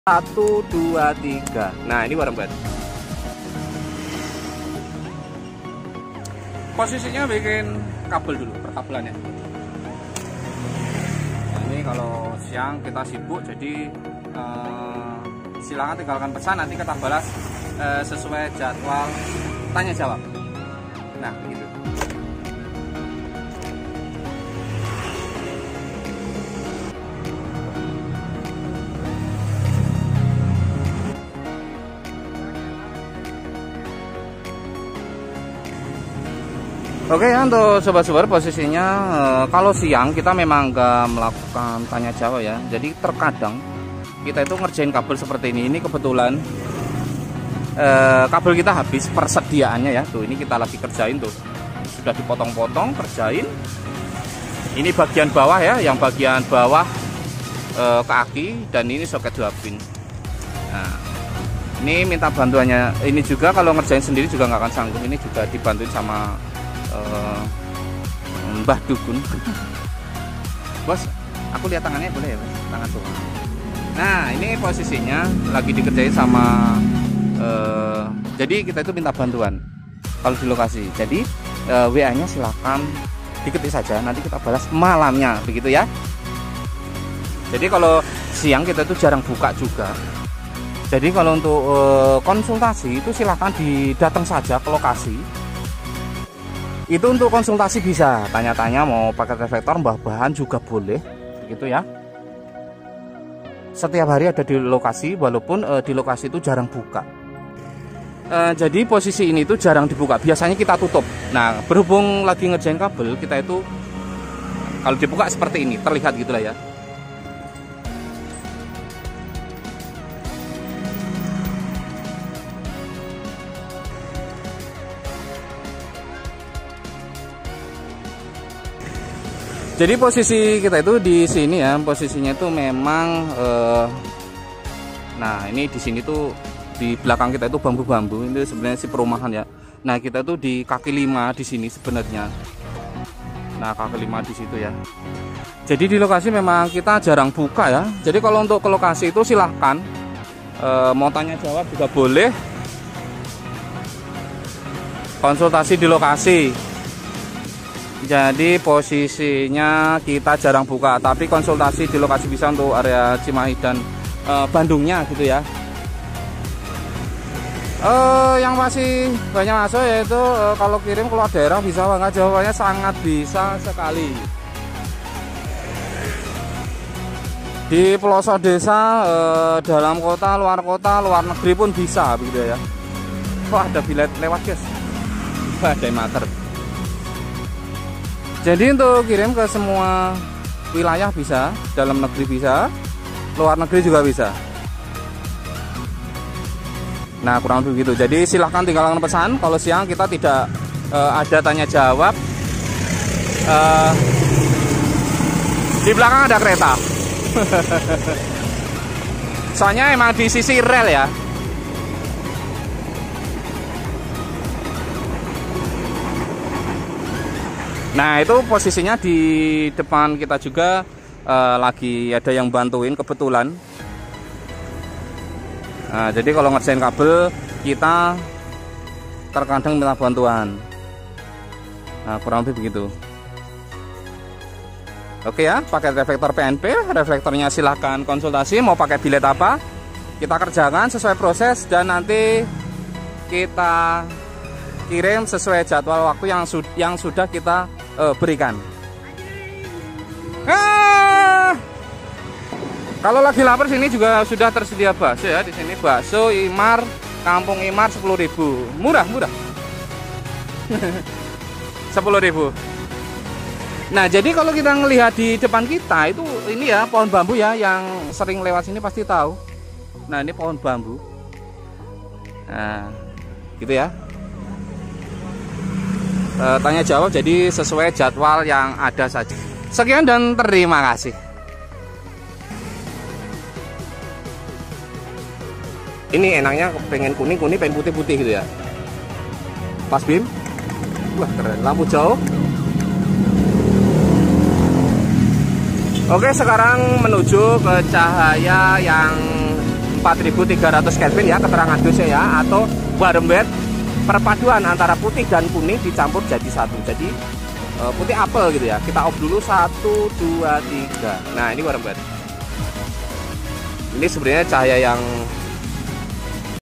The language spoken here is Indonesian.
1, 2, 3. Nah, ini bareng banget. Posisinya bikin kabel dulu, perkabelannya. Nah, ini kalau siang kita sibuk, jadi silakan tinggalkan pesan, nanti kita balas sesuai jadwal tanya jawab. Nah, begitu. Oke ya, untuk sobat-sobat posisinya kalau siang kita memang nggak melakukan tanya jawab ya. Jadi terkadang kita itu ngerjain kabel seperti ini. Ini kebetulan kabel kita habis persediaannya ya. Tuh, ini kita lagi kerjain tuh. Sudah dipotong-potong, kerjain. Ini bagian bawah ya, yang bagian bawah ke aki, dan ini soket 2 pin. Nah, ini minta bantuannya. Ini juga kalau ngerjain sendiri juga nggak akan sanggup. Ini juga dibantuin sama Mbah Dukun. Bos, aku lihat tangannya boleh ya, Bos? Tangan tuh. Nah, ini posisinya lagi dikerjain sama jadi kita itu minta bantuan kalau di lokasi. Jadi WA-nya silakan diketik saja, nanti kita balas malamnya, begitu ya. Jadi kalau siang kita itu jarang buka juga. Jadi kalau untuk konsultasi itu silakan didatang saja ke lokasi. Itu untuk konsultasi bisa tanya-tanya mau pakai reflektor, bahan juga boleh, gitu ya. Setiap hari ada di lokasi, walaupun di lokasi itu jarang buka. Jadi posisi ini tuh jarang dibuka, biasanya kita tutup. Nah, berhubung lagi ngerjain kabel, kita itu kalau dibuka seperti ini, terlihat gitulah ya. Jadi posisi kita itu di sini ya, posisinya itu memang nah ini di sini tuh di belakang kita itu bambu-bambu, ini sebenarnya si perumahan ya. Nah, kita tuh di kaki 5 di sini sebenarnya. Nah, kaki 5 di situ ya. Jadi di lokasi memang kita jarang buka ya. Jadi kalau untuk ke lokasi itu silahkan mau tanya jawab juga boleh. Konsultasi di lokasi. Jadi posisinya kita jarang buka, tapi konsultasi di lokasi bisa untuk area Cimahi dan Bandungnya gitu ya. Yang masih banyak masuk yaitu kalau kirim keluar daerah bisa nggak? Jawabannya sangat bisa sekali. Di pelosok desa, dalam kota, luar negeri pun bisa begitu ya. Wah, ada bilet lewat guys. Wah, ada mater. Jadi untuk kirim ke semua wilayah bisa, dalam negeri bisa, luar negeri juga bisa. Nah, kurang lebih begitu. Jadi silahkan tinggalkan pesan. Kalau siang kita tidak ada tanya jawab. Di belakang ada kereta. Soalnya emang di sisi rel ya. Nah, itu posisinya di depan kita juga lagi ada yang bantuin kebetulan. Nah, jadi kalau ngerjain kabel kita terkadang minta bantuan. Nah, kurang lebih begitu. Oke ya, pakai reflektor PNP, reflektornya silahkan konsultasi mau pakai bilet apa. Kita kerjakan sesuai proses dan nanti kita kirim sesuai jadwal waktu yang sudah kita berikan. Kalau lagi lapar sini juga sudah tersedia bakso ya. Di sini bakso Imar, Kampung Imar 10.000. Murah. 10.000. Nah, jadi kalau kita ngelihat di depan kita itu ini ya pohon bambu ya, yang sering lewat sini pasti tahu. Nah, ini pohon bambu. Nah, gitu ya. Tanya jawab jadi sesuai jadwal yang ada saja. Sekian dan terima kasih. Ini enaknya pengen kuning, pengen putih gitu ya. Pas bim. Wah, keren. Lampu jauh. Oke, sekarang menuju ke cahaya yang 4300 Kelvin ya, keterangan dosnya ya, atau warm wet perpaduan antara putih dan kuning dicampur jadi satu. Jadi putih apel gitu ya. Kita off dulu 1 2 3. Nah, ini warm wet. Ini sebenarnya cahaya yang